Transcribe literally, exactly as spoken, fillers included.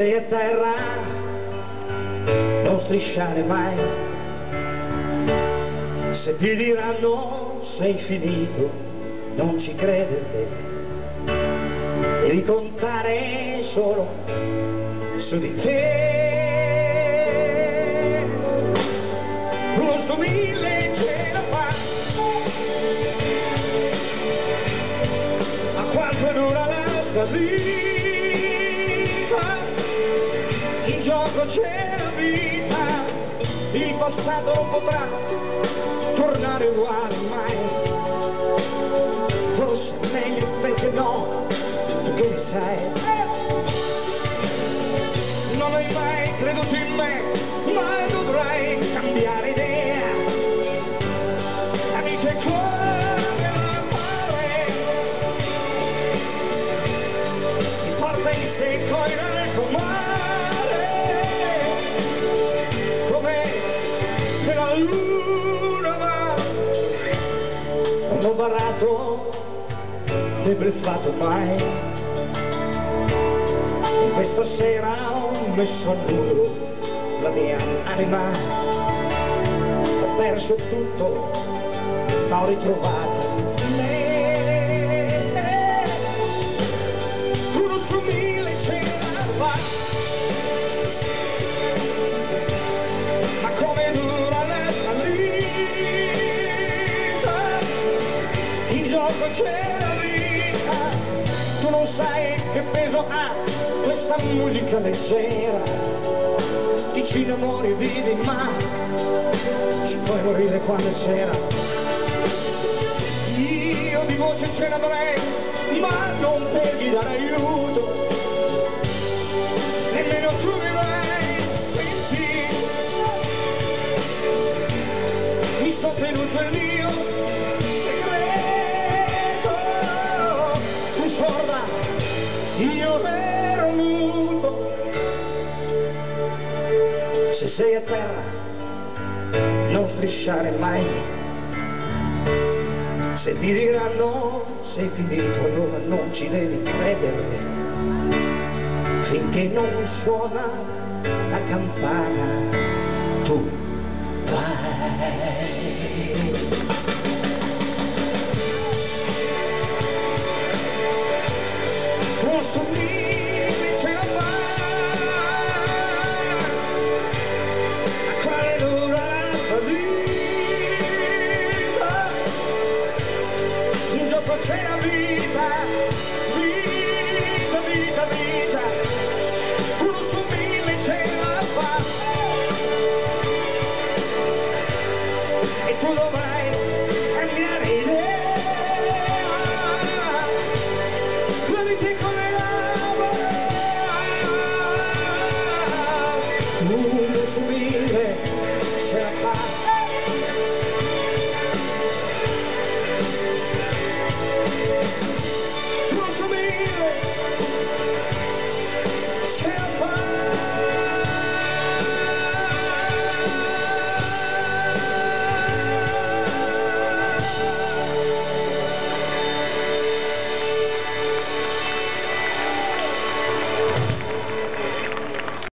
sei a terra non strisciare mai, se ti diranno sei finito non ci credere, devi contare solo su di te. Uno su mille ce la fa, a quanto dura la salita, in gioco c'è la vita, il passato non potrà tornare uguale mai, forse è meglio invece no, tu che ne sai. Non hai mai creduto in me, ma dovrai cambiare idea, amici e cuore l'amore, mi porta in secco in alto mare, come se la luna va, non ho barato né bleffato mai. Questa sera ho messo a nudo la mia anima, ho perso tutto, ma ho ritrovato me. Uno su mille ce la fa, ma come dura la salita, in gioco c'è la vita, tu non sai che peso ha questa musica leggera, ti ci innamori e vivi, ma ci puoi morire quando è sera. Io di voce ce l'avrei, ma non per gli dare aiuto, nemmeno tu mi avrai sentito, mi sto tenuto il mio segreto, tu scorda, io ero muto. Se sei a terra non strisciare mai, se ti diranno sei finito allora non ci devi credere, finché non suona la campana tu vai. Okay.